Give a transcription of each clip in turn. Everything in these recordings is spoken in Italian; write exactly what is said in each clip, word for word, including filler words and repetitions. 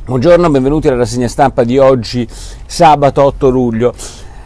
Buongiorno, benvenuti alla rassegna stampa di oggi, sabato otto luglio.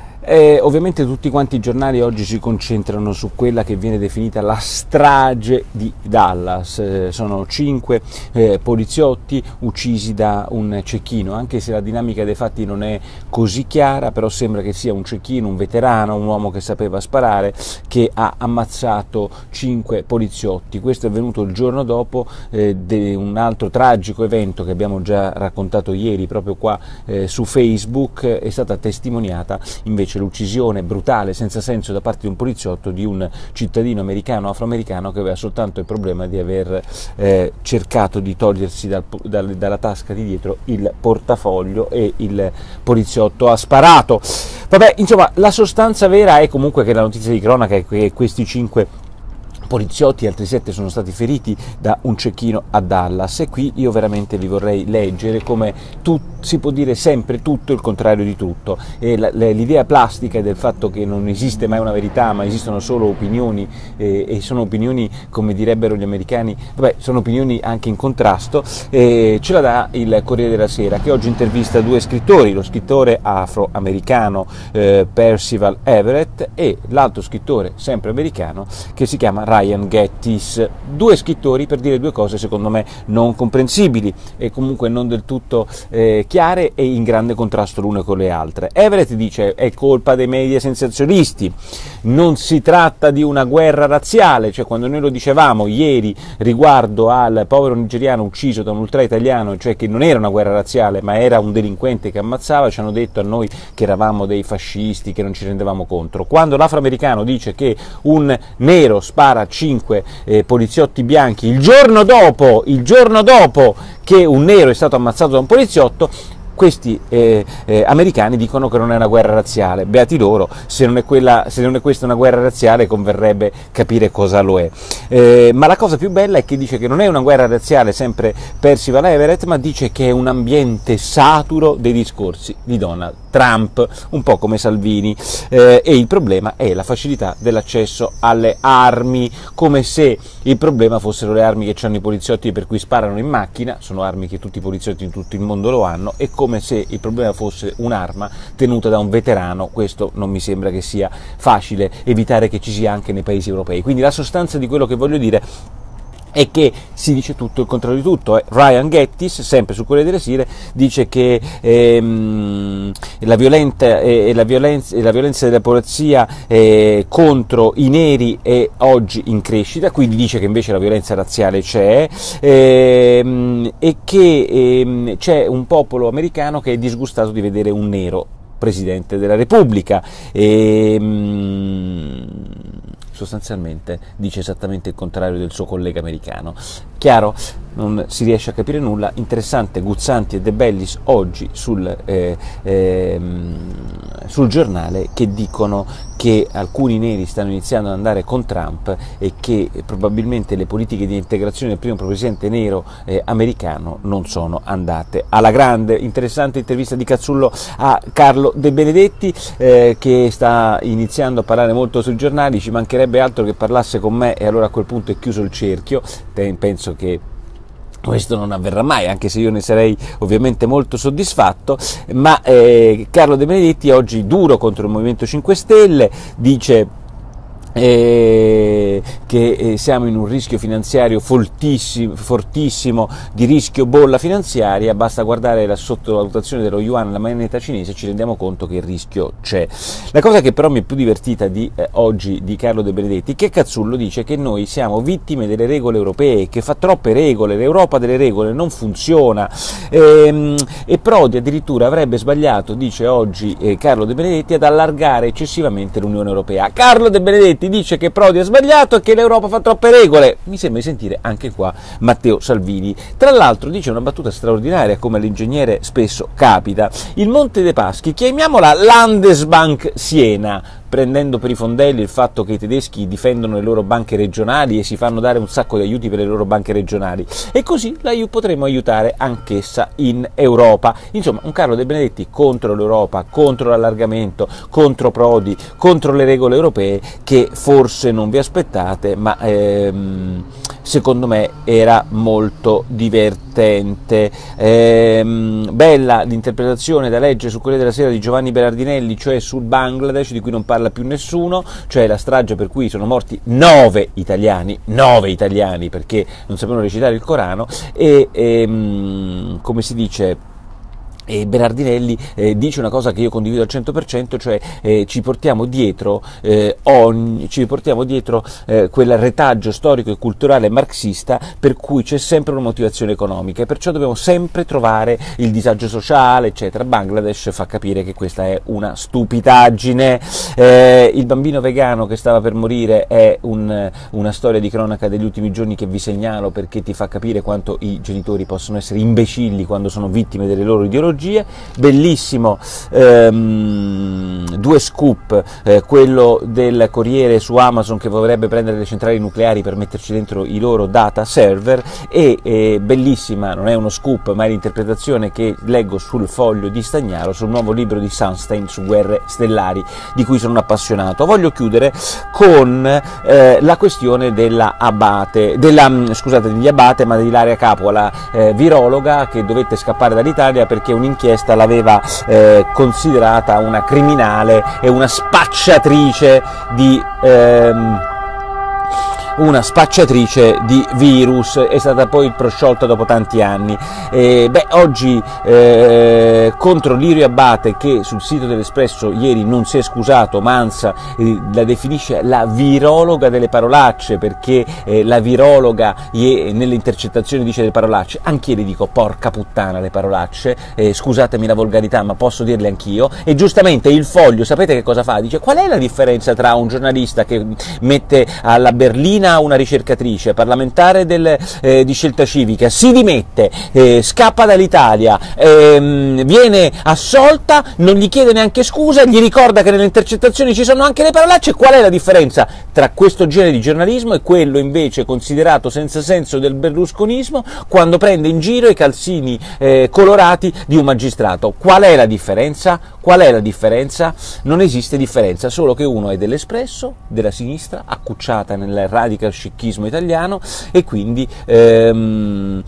Eh, ovviamente tutti quanti i giornali oggi si concentrano su quella che viene definita la strage di Dallas. Eh, sono cinque eh, poliziotti uccisi da un cecchino, anche se la dinamica dei fatti non è così chiara, però sembra che sia un cecchino, un veterano, un uomo che sapeva sparare, che ha ammazzato cinque poliziotti. Questo è avvenuto il giorno dopo eh, di un altro tragico evento che abbiamo già raccontato ieri proprio qua eh, su Facebook. È stata testimoniata invece l'uccisione brutale, senza senso, da parte di un poliziotto di un cittadino americano, afroamericano, che aveva soltanto il problema di aver eh, cercato di togliersi dal, dal, dalla tasca di dietro il portafoglio, e il poliziotto ha sparato. Vabbè, insomma, la sostanza vera è comunque che la notizia di cronaca è che questi cinque poliziotti e altri sette sono stati feriti da un cecchino a Dallas, e qui io veramente vi vorrei leggere come tu, si può dire sempre tutto il contrario di tutto. E la, l'idea plastica del fatto che non esiste mai una verità, ma esistono solo opinioni, eh, e sono opinioni, come direbbero gli americani, vabbè, sono opinioni anche in contrasto, eh, ce la dà il Corriere della Sera, che oggi intervista due scrittori, lo scrittore afroamericano eh, Percival Everett e l'altro scrittore sempre americano che si chiama Ryan Gettys, due scrittori per dire due cose secondo me non comprensibili e comunque non del tutto eh, chiare e in grande contrasto l'une con le altre. Everett dice: è colpa dei media sensazionisti, non si tratta di una guerra razziale, cioè quando noi lo dicevamo ieri riguardo al povero nigeriano ucciso da un ultra italiano, cioè che non era una guerra razziale ma era un delinquente che ammazzava, ci hanno detto a noi che eravamo dei fascisti, che non ci rendevamo conto. Quando l'afroamericano dice che un nero spara cinque eh, poliziotti bianchi il giorno dopo, il giorno dopo che un nero è stato ammazzato da un poliziotto, questi eh, eh, americani dicono che non è una guerra razziale. Beati loro, se non è, quella, se non è questa una guerra razziale converrebbe capire cosa lo è. Eh, ma la cosa più bella è che dice che non è una guerra razziale, sempre Percival Everett, ma dice che è un ambiente saturo dei discorsi di Donald Trump, un po' come Salvini, eh, e il problema è la facilità dell'accesso alle armi, come se il problema fossero le armi che hanno i poliziotti per cui sparano in macchina, sono armi che tutti i poliziotti in tutto il mondo lo hanno, e come come se il problema fosse un'arma tenuta da un veterano. Questo non mi sembra che sia facile evitare che ci sia anche nei paesi europei. Quindi la sostanza di quello che voglio dire è che si dice tutto il contrario di tutto. Ryan Gettys, sempre su Corriere delle Sere, dice che ehm, la, violenta, eh, la, violenza, la violenza della polizia eh, contro i neri è oggi in crescita, quindi dice che invece la violenza razziale c'è, ehm, e che ehm, c'è un popolo americano che è disgustato di vedere un nero Presidente della Repubblica. E, sostanzialmente dice esattamente il contrario del suo collega americano. Chiaro? Non si riesce a capire nulla. Interessante Guzzanti e De Bellis oggi sul, eh, eh, sul giornale, che dicono che alcuni neri stanno iniziando ad andare con Trump e che probabilmente le politiche di integrazione del primo presidente nero eh, americano non sono andate alla grande. Interessante intervista di Cazzullo a Carlo De Benedetti, eh, che sta iniziando a parlare molto sui giornali. Ci mancherebbe altro che parlasse con me, e allora a quel punto è chiuso il cerchio. Penso che questo non avverrà mai, anche se io ne sarei ovviamente molto soddisfatto, ma eh, Carlo De Benedetti oggi duro contro il Movimento cinque Stelle, dice Eh, che eh, siamo in un rischio finanziario fortissimo, fortissimo di rischio bolla finanziaria. Basta guardare la sottovalutazione dello yuan, la moneta cinese, ci rendiamo conto che il rischio c'è. La cosa che però mi è più divertita di eh, oggi di Carlo De Benedetti, che Cazzullo dice che noi siamo vittime delle regole europee, che fa troppe regole, l'Europa delle regole non funziona, ehm, e Prodi addirittura avrebbe sbagliato, dice oggi eh, Carlo De Benedetti, ad allargare eccessivamente l'Unione Europea. Carlo De Benedetti dice che Prodi ha sbagliato e che l'Europa fa troppe regole. Mi sembra di sentire anche qua Matteo Salvini. Tra l'altro dice una battuta straordinaria, come all'ingegnere spesso capita: il Monte dei Paschi chiamiamola Landesbank Siena, prendendo per i fondelli il fatto che i tedeschi difendono le loro banche regionali e si fanno dare un sacco di aiuti per le loro banche regionali, e così la potremo aiutare anch'essa in Europa. Insomma, un Carlo De Benedetti contro l'Europa, contro l'allargamento, contro Prodi, contro le regole europee, che forse non vi aspettate, ma ehm, secondo me era molto divertente. Ehm, bella l'interpretazione da leggere su Corriere della Sera di Giovanni Berardinelli, cioè sul Bangladesh, di cui non parla più nessuno, cioè la strage per cui sono morti nove italiani, nove italiani perché non sapevano recitare il Corano, e ehm, come si dice, e Berardinelli eh, dice una cosa che io condivido al cento per cento, cioè eh, ci portiamo dietro, eh, ogni, ci portiamo dietro eh, quel retaggio storico e culturale marxista per cui c'è sempre una motivazione economica, e perciò dobbiamo sempre trovare il disagio sociale, eccetera. Bangladesh fa capire che questa è una stupidaggine. Eh, il bambino vegano che stava per morire è un, una storia di cronaca degli ultimi giorni che vi segnalo, perché ti fa capire quanto i genitori possono essere imbecilli quando sono vittime delle loro ideologie. Bellissimo, ehm, due scoop, eh, quello del Corriere su Amazon che vorrebbe prendere le centrali nucleari per metterci dentro i loro data server, e eh, bellissima, non è uno scoop ma è l'interpretazione che leggo sul Foglio di Stagnaro sul nuovo libro di Sunstein su guerre stellari, di cui sono un appassionato. Voglio chiudere con eh, la questione della Abate, della, scusate, degli Abate, ma di Ilaria Capua, la eh, virologa che dovette scappare dall'Italia perché un inchiesta l'aveva eh, considerata una criminale e una spacciatrice di ehm, una spacciatrice di virus, è stata poi prosciolta dopo tanti anni. E, beh, oggi eh, contro Lirio Abbate, che sul sito dell'Espresso ieri non si è scusato, ma anzi eh, la definisce la virologa delle parolacce, perché eh, la virologa eh, nelle intercettazioni dice delle parolacce. Anch'io le dico porca puttana le parolacce, eh, scusatemi la volgarità ma posso dirle anch'io. E giustamente il Foglio, sapete che cosa fa? Dice: qual è la differenza tra un giornalista che mette alla berlina una ricercatrice parlamentare del, eh, di Scelta Civica, si dimette, eh, scappa dall'Italia, ehm, viene assolta, non gli chiede neanche scusa, gli ricorda che nelle intercettazioni ci sono anche le parolacce? Qual è la differenza tra questo genere di giornalismo e quello invece considerato senza senso del berlusconismo, quando prende in giro i calzini eh, colorati di un magistrato? Qual è la differenza? Qual è la differenza? Non esiste differenza, solo che uno è dell'Espresso, della sinistra, accucciata nel radical scicchismo italiano, e quindi ehm,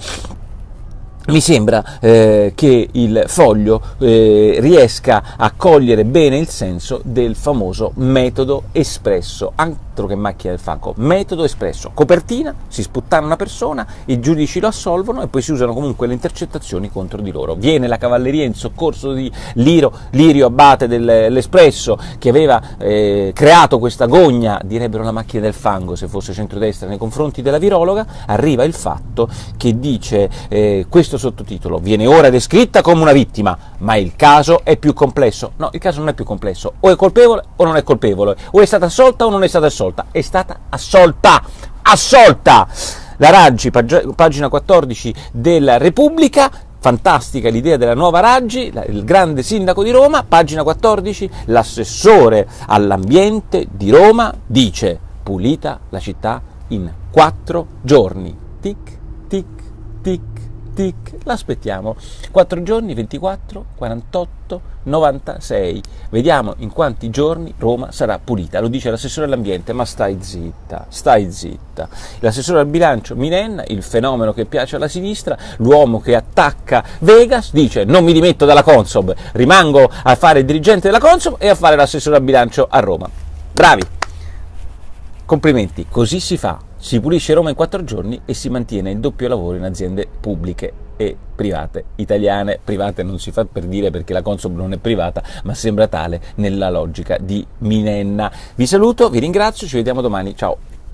mi sembra eh, che il Foglio eh, riesca a cogliere bene il senso del famoso metodo Espresso, altro che macchina del fango, metodo Espresso, copertina, si sputtana una persona, i giudici lo assolvono e poi si usano comunque le intercettazioni contro di loro. Viene la cavalleria in soccorso di Liro, Lirio Abbate dell'Espresso, che aveva eh, creato questa gogna, direbbero la macchina del fango se fosse centrodestra, nei confronti della virologa. Arriva il fatto che dice eh, questo sottotitolo: viene ora descritta come una vittima, ma il caso è più complesso. No, il caso non è più complesso, o è colpevole o non è colpevole, o è stata assolta o non è stata assolta. È stata assolta, assolta! La Raggi, pag- pagina quattordici della Repubblica. Fantastica l'idea della nuova Raggi, il grande sindaco di Roma. Pagina quattordici, l'assessore all'ambiente di Roma dice: pulita la città in quattro giorni. Tic, tic, tic, tic. L'aspettiamo. quattro giorni, ventiquattro, quarantotto, novantasei. Vediamo in quanti giorni Roma sarà pulita. Lo dice l'assessore all'ambiente, ma stai zitta, stai zitta. L'assessore al bilancio Minenna, il fenomeno che piace alla sinistra, l'uomo che attacca Vegas, dice: non mi dimetto dalla Consob, rimango a fare il dirigente della Consob e a fare l'assessore al bilancio a Roma. Bravi! Complimenti, così si fa. Si pulisce Roma in quattro giorni e si mantiene il doppio lavoro in aziende pubbliche e private italiane. Private non si fa per dire, perché la Consob non è privata, ma sembra tale nella logica di Minenna. Vi saluto, vi ringrazio, ci vediamo domani, ciao!